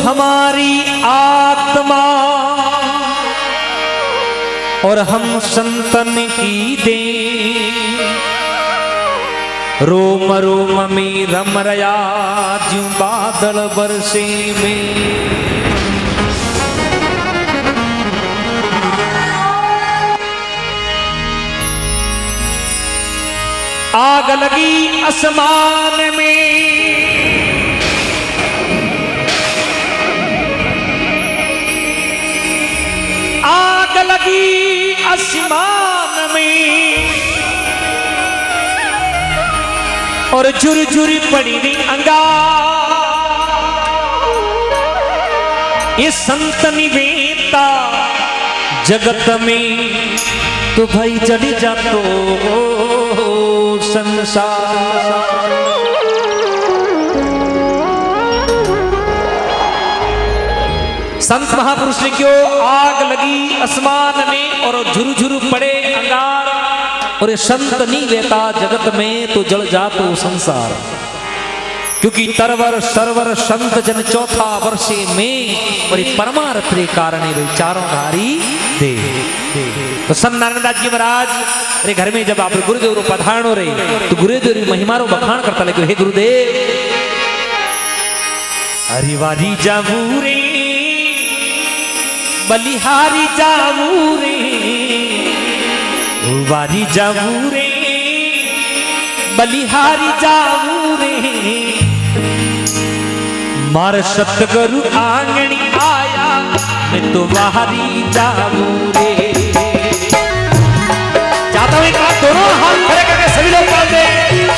हमारी आत्मा और हम संतन की दे, रोम रोम में रम रया ज्यों बादल बरसे में। आग लगी आसमान में, आग लगी आसमान में, और झुरझुर पड़ी नी अंगार। ये संत निवेता जगत में तो भाई जड़ी जातो संसार। संत महापुरुष ने क्यों आग लगी आसमान में और झुरझुर पड़े अंगार, और ये संत नहीं लेता जगत में तो जल जातो संसार। क्योंकि तरवर सरवर संत जन चौथा वर्षे में, और परमार्थ रे कारण चारों धारी दे। तो संत नारायण दास जी महाराज रे घर में जब आप गुरुदेव रो पधारणो रहे तो गुरुदेव री महिमा रो बखान करता लगे, हे गुरुदेव हरिवारी जाऊ रे बलिहारी जाऊ रे, वारी जाऊ रे बलिहारी जाऊ रे, मार सतगुरु आंगणी आया मैं तो बाहरी जाऊं रे। चाहता हूं एक बार दोनों हाथ खड़े करके सभी लोग बोल दे,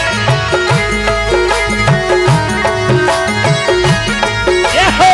ये हो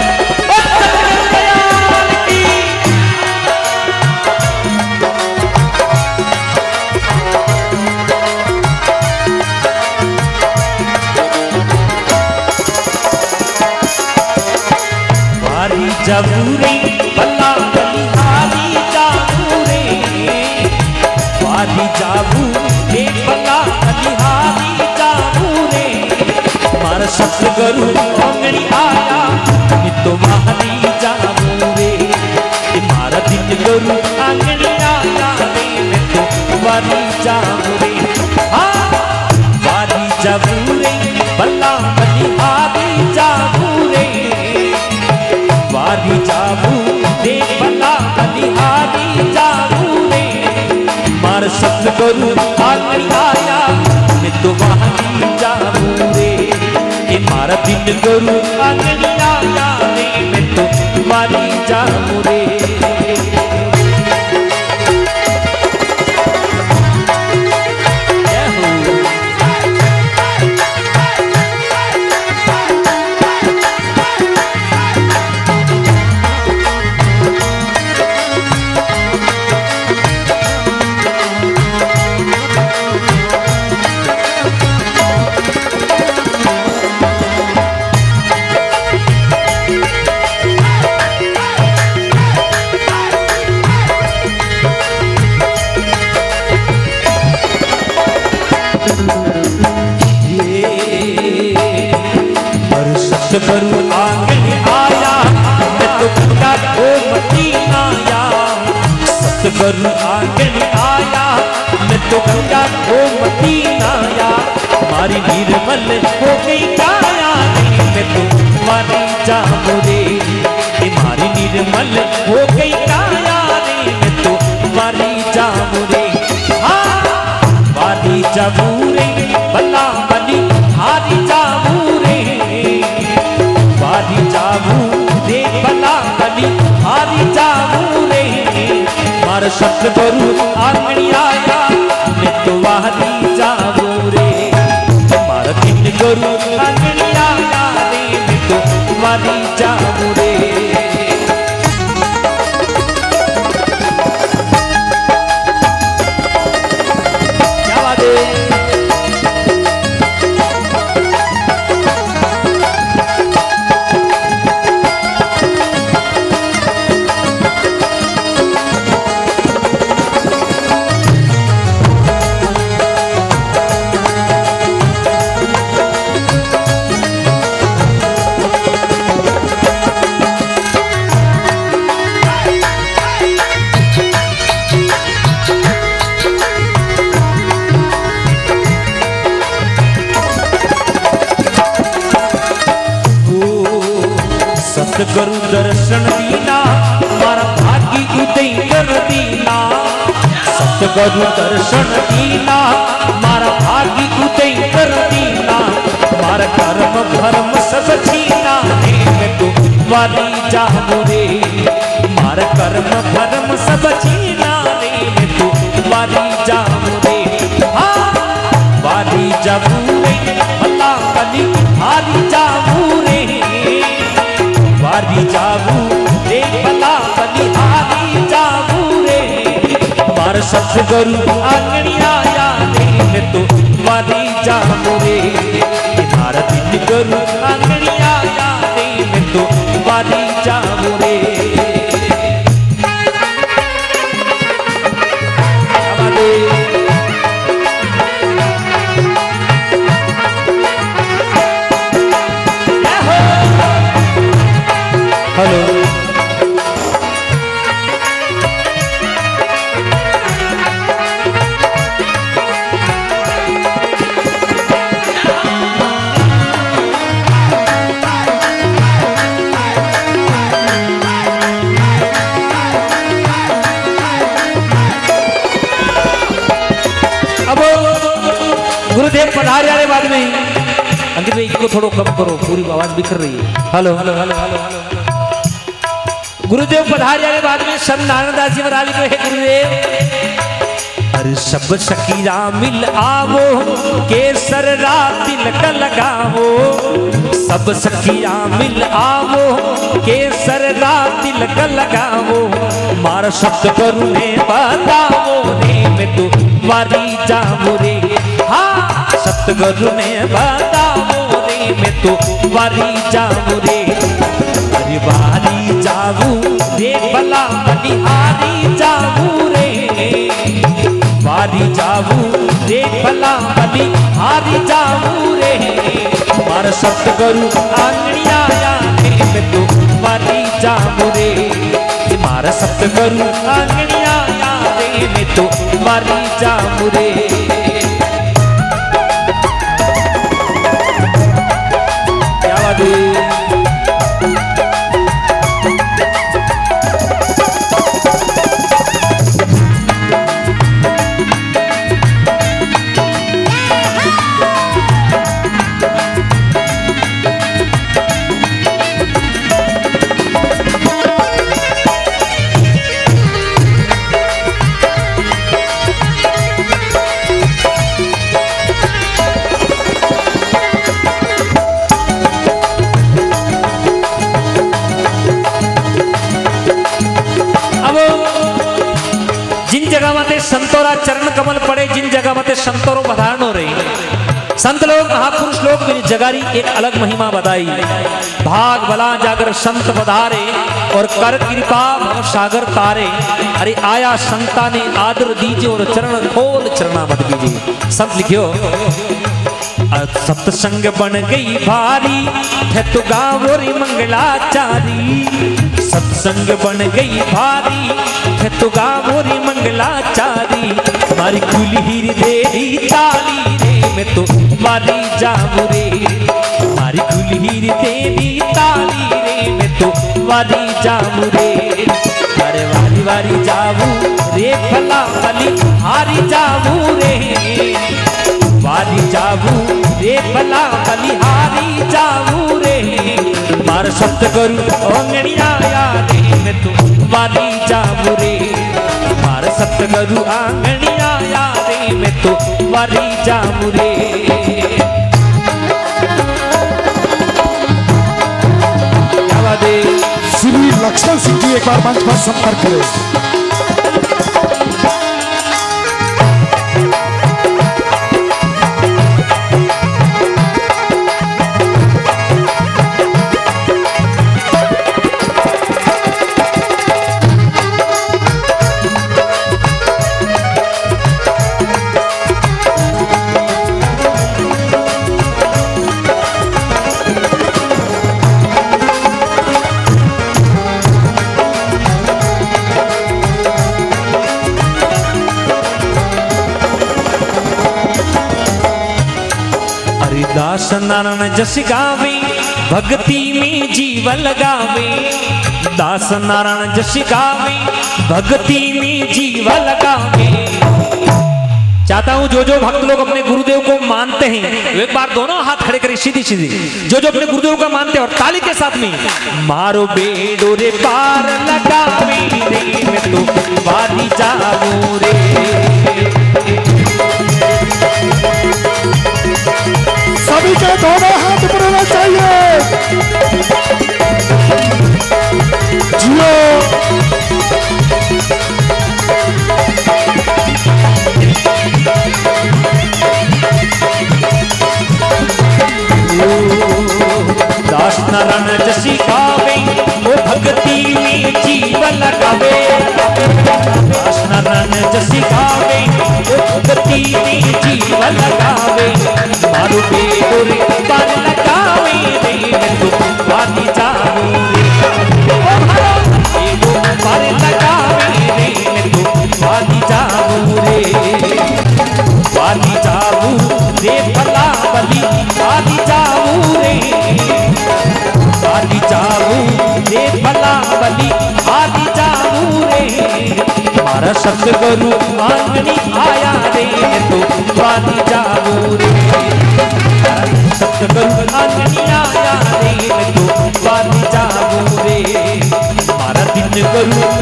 जाऊ रे बल्ला बलिहारी जाऊ रे, वारी जाऊ रे बल्ला बलिहारी जाऊ रे, मार सतगुरु आंगणी आया मैं तो बाहरी जाऊं रे, मारा दिन गुरु आंगणी आया रे मैं तो वारी जाऊं रे। हाँ वारी जाऊ रे बल्ला बलिहारी जाऊ रे, वारी जाऊ रे बल्ला बलिहारी जाऊ रे, मार सतगुरु आंगणी आया मैं तो वारी जाऊं रे, मारा दिन गुरु आंगणी आया रे मैं तो वारी जाऊं रे। सतगुरु आंगणी आया मैं तो गंगा गोमती आया, सतगुरु आंगणी आया मैं तो गंगा गोमती आया, मारी निर्मल हो गई काया रे मैं तो वारी जाऊं रे, मारी निर्मल हो गई काया रे मैं तो वारी जाऊं रे। हाँ वारी जाऊं रे बल्ला बलिहारी जाऊं रे, वारी जाऊं रे बल्ला बलिहारी जाऊं रे, मार सतगुरु आंगणी आया मैं तो वारी जाऊं रे, मार दिन गुरु आंगणी आया रे मैं तो वारी जाऊं रे। क्या बात है। सतगुरु दर्शन दीना मारा भागी उदय कर दीना सतगुरु दर्शन दीना मारा भागी उदय कर दीना मारा कर्म भरम सब छीना मैं तो वारी जाऊं रे मारा कर्म भरम सब छीना मैं तो वारी जाऊं रे वारी जाऊं रे भला कली हारी जाऊं रे वारी जाऊं रे भला कली हारी जाऊं रे मार सतगुरु आंगणी आया रे मैं तो वारी जाऊं रे मारा दिन गुरु आंगणी आया रे मैं तो वारी जाऊं रे हेलो अब गुरुदेव पधार जाने बाद में अंकित भाई इसको थोड़ा कम करो पूरी आवाज बिखर रही है hello hello hello hello hello गुरुदेव पधार जाने बाद में संत नारायणदास जी महाराज को है गुरुदेव अरे सब सखीरा मिल आवो केसर तिलक लगावो सब सखीरा मिल आवो केसर तिलक लगावो मार सतगुरु ने बतावो रे मैं तो वारी जाऊं रे हाँ सतगुरु ने बतावो रे मैं तो वारी जाऊं रे अरे वारी जाऊं रे भला बलिहारी जाऊं रे वारी जाऊं रे भला बलिहारी जाऊं रे मार सतगुरु आंगणी आया रे मैं तो वारी जाऊं रे मार सतगुरु आंगणी आया रे मैं तो वारी जाऊं रे क्या बात है संतोरा चरण कमल पड़े जिन जगह मते संतोरो बधारण हो रही संत लोग महापुरुष लोग जगारी एक अलग महिमा बताई भाग बला जागर संत बधारे और कर कृपा सागर तारे अरे आया संता ने आदर दीजिए और चरण खोल चरणा मत कीजिए संत लिखियो सत्संग बन गई भारी है तो गावोरी मंगलाचारी सत्संग बन गई भारी है तो गावोरी मंगलाचारी मारी कुलहीर देवी ताली रे मैं तो वारी जाऊं रे मारी कुलहीर देवी ताली रे मैं तो वारी जाऊं रे अरे वारी वारी जाऊं रे भला भली हारी जाऊं रे वारी जाऊं रे भला बलिहारी जाऊं रे मार सतगुरु आंगणी आया रे मैं तो वारी जाऊं रे मार सतगुरु आंगणी आया रे मैं तो वारी जाऊं रे क्या बात है श्री लक्ष्मण सिंह जी एक बार मंच पर संपर्क करें दास नारायण जस गावी भक्ति में जीव लगावे, दास नारायण जस गावे, भक्ति में जीव लगावे। चाहता हूं जो जो भक्त लोग अपने गुरुदेव को मानते हैं एक बार दोनों हाथ खड़े करें सीधी सीधी, जो जो अपने गुरुदेव को मानते हैं और ताली के साथ में मारो बेड़ो रे पार लगावे रे मैं तो वाली जाऊं रे। सभी के दोनों हाथ ऊपर होना चाहिए। जियो दास नारायण जसी गावे वो भक्ति में जीव लगावे, दास नारायण जसी गावे वो भक्ति में जीव लगावे। मारो बेड़ो रे पार लगावे रे मैं तो वाली जाऊं रे, बेड़ो पार लगावे रे मैं तो वाली जाऊं रे, वाली जाऊं रे भला बली वाली जाऊं रे, वाली जाऊं रे भला बली वाली जाऊं रे। हमारा सतगुरु आंगनी आया रे तो वाली जाऊं रे, सतगुरु आंगनी आया रे तो वाली जाऊं रे। हमारा दिन गुरु